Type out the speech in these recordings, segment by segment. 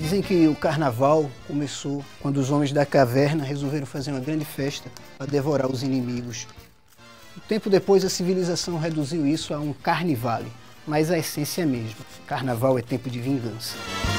Dizem que o carnaval começou quando os homens da caverna resolveram fazer uma grande festa para devorar os inimigos. Um tempo depois a civilização reduziu isso a um carnivale, mas a essência é a mesma. Carnaval é tempo de vingança.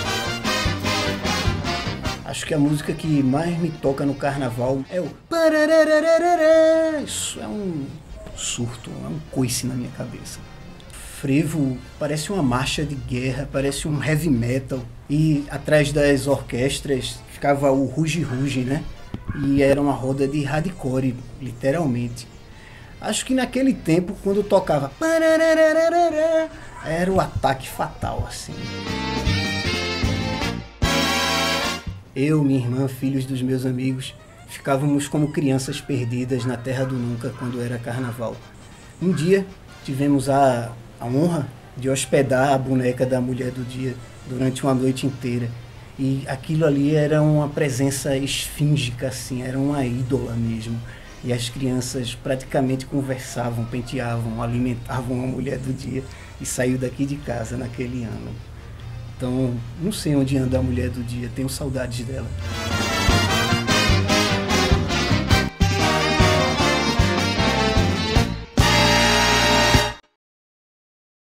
Acho que a música que mais me toca no carnaval é o parararararará. Isso é um surto, é um coice na minha cabeça. Frevo parece uma marcha de guerra, parece um heavy metal. E atrás das orquestras ficava o ruge-ruge, né? E era uma roda de hardcore, literalmente. Acho que naquele tempo, quando tocava parararararará, era o ataque fatal, assim. Eu, minha irmã, filhos dos meus amigos, ficávamos como crianças perdidas na terra do nunca quando era carnaval. Um dia tivemos a honra de hospedar a boneca da Mulher do Dia durante uma noite inteira. E aquilo ali era uma presença esfíngica, assim, era uma ídola mesmo. E as crianças praticamente conversavam, penteavam, alimentavam a Mulher do Dia e saiu daqui de casa naquele ano. Então, não sei onde anda a Mulher do Dia, tenho saudades dela.